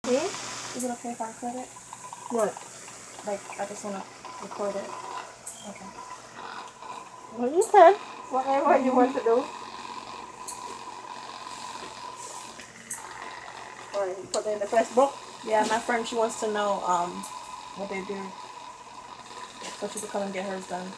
Is it okay if I record it? What? Like, I just want to record it. Okay. Well, you can. Whatever you want to do. Or you put it in the Facebook. Yeah, my friend, she wants to know what they do. So she could come and get hers done.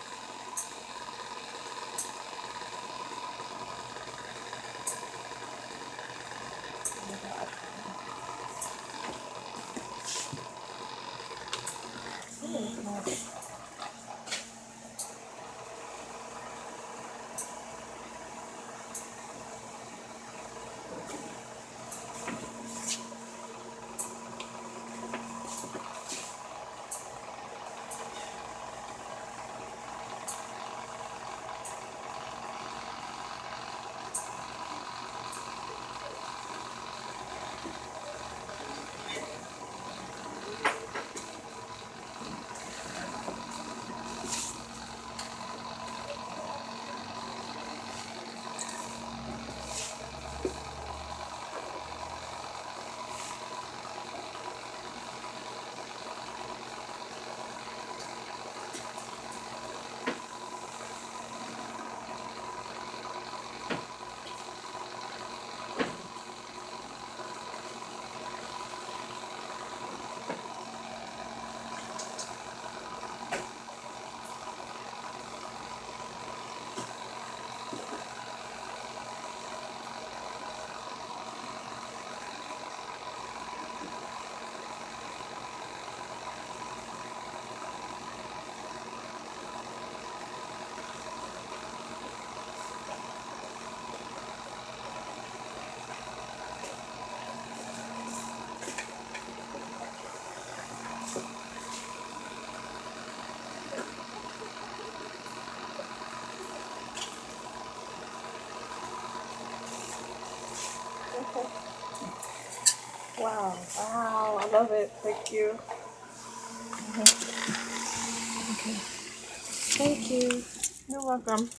Wow, I love it. Thank you. Okay. Thank you. You're welcome.